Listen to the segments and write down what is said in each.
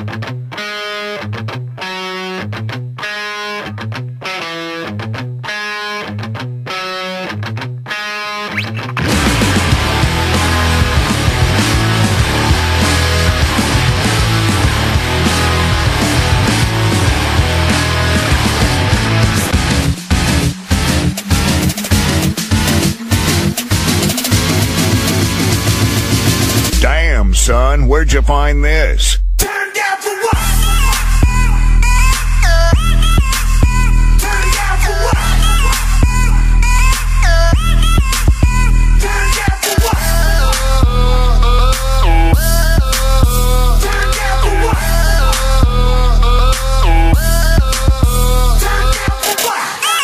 Damn, son, where'd you find this? Turn down for what? Turn down for what? Turn down for what? Turn down for what? Turn down for what?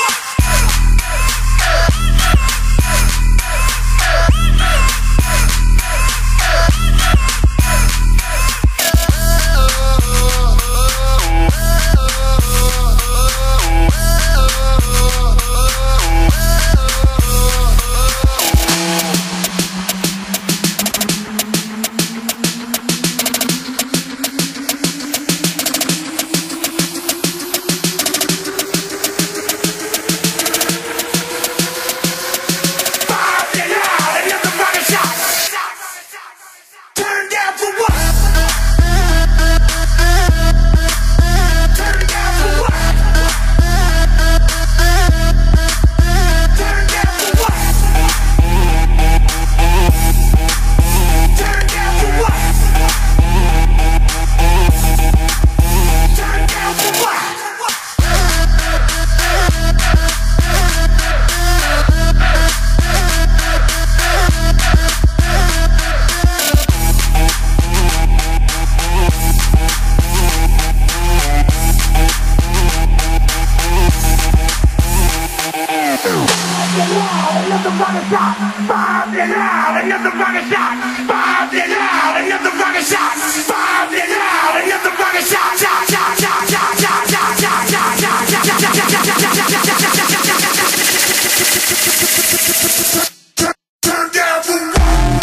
Another rocket shot, bombed it out. Another rocket shot, bombed it out. Another rocket shot, bombed it out. Another rocket shot, shot, shot, shot, shot, shot, shot, shot, shot, shot, turn down for what?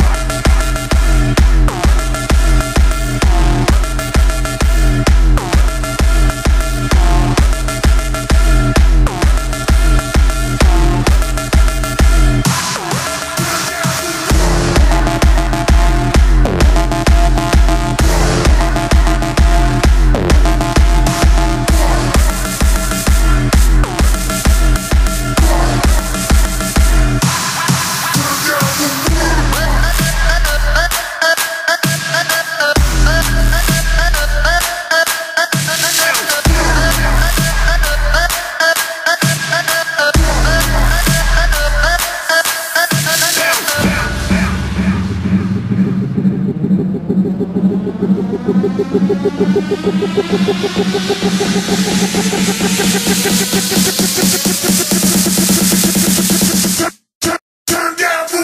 Turn down for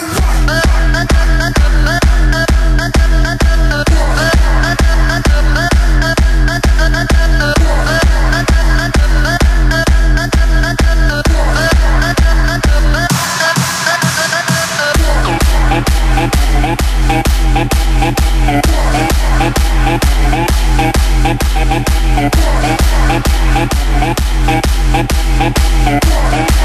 what?